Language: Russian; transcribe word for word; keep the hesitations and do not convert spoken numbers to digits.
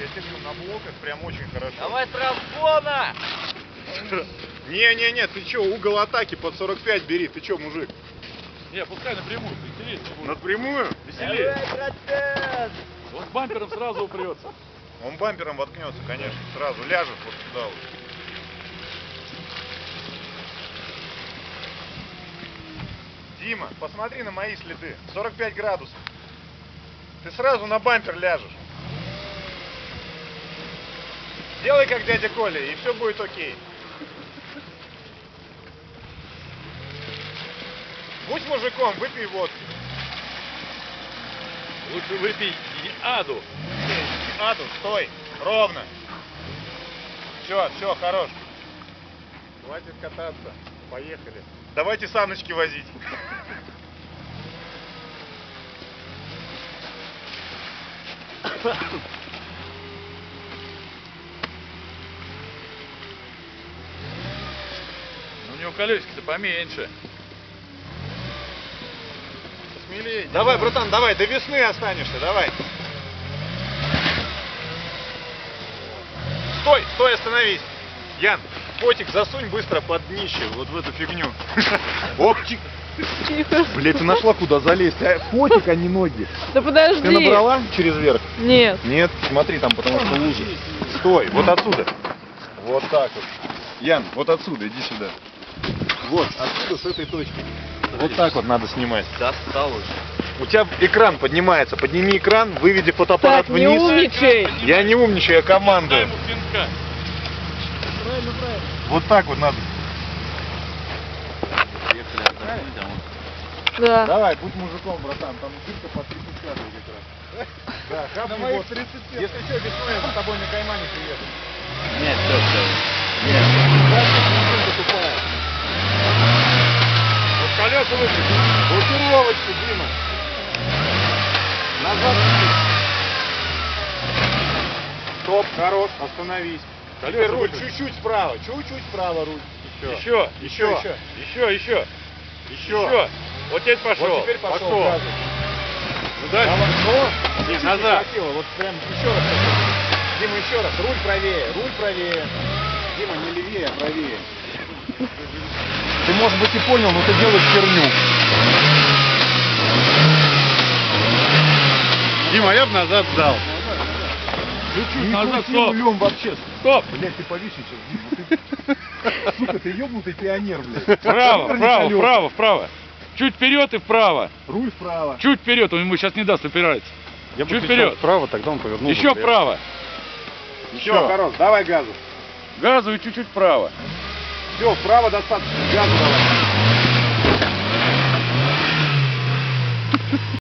Если на блоках, прям очень хорошо. Давай с разгона! Не-не-не, ты чё, угол атаки под сорок пять бери, ты чё, мужик? Не, пускай напрямую, интереснее будет. Напрямую? Веселее. Давай, братан! Он бампером сразу упрется. Он бампером воткнется, конечно, сразу ляжет вот сюда вот. Дима, посмотри на мои следы. сорок пять градусов. Ты сразу на бампер ляжешь. Делай как дядя Коля, и все будет окей. Будь мужиком, выпей водки. Лучше выпей аду. Аду, стой, ровно. Все, все, хорош. Хватит кататься, поехали. Давайте саночки возить. Ну, у него колесики-то поменьше. Смелее. Давай, братан, давай, до весны останешься, давай. Стой, стой, остановись. Ян, фотик засунь быстро под днище, вот в эту фигню. Опчик. Тихо. Блять, ты нашла куда залезть, а? Фотик, а не ноги. Да подожди. Ты набрала через верх? Нет. Нет, смотри, там потому что лужа. Стой, вот отсюда. Вот так вот. Ян, вот отсюда, иди сюда. Вот, отсюда, с этой точки. Вот так вот надо снимать. Достал уже. У тебя экран поднимается. Подними экран, выведи фотоаппарат Так, не вниз. умничай. Я не умничаю, я Дай командую. ему пинка. Правильно, правильно. Вот так вот надо. Да. Давай, будь мужиком, братан. Там дырка по тридцать пять как раз. Да, хапни вот. Если что, весной я за тобой на Каймане приеду. Нет, все, все. Нет, дырка тупая. Вот колеса выпей. Блокировочку, Дима. Назад. Стоп, хорош, остановись. Теперь Колеса руль выпей. чуть-чуть вправо, чуть-чуть вправо руль. Еще, еще, еще. еще, еще, Еще. еще. Вот теперь пошел. Вот теперь пошел. газу. Ну, дальше. Давай, но, Не, чуть-чуть назад. не хватило, вот прям еще раз. Дима, еще раз. Руль правее, руль правее. Дима, не левее, а правее. Ты, может быть, и понял, но ты делаешь херню. Дима, я бы назад сдал. Чуть-чуть назад, стоп. рулем вообще. Стоп. Блять, ты повис сейчас, Дима. Ты, сука, ты ебнутый пионер, блядь. Вправо, Поверни вправо, колеса. вправо, вправо. Чуть вперед и вправо. Руль вправо. Чуть вперед, он ему сейчас не даст упираться. Я бы Чуть кричал вперед. вправо, тогда он повернул. Еще бы. вправо. Все, хорош, давай газу. Газу и чуть-чуть вправо. Все, вправо достаточно. Газу давай.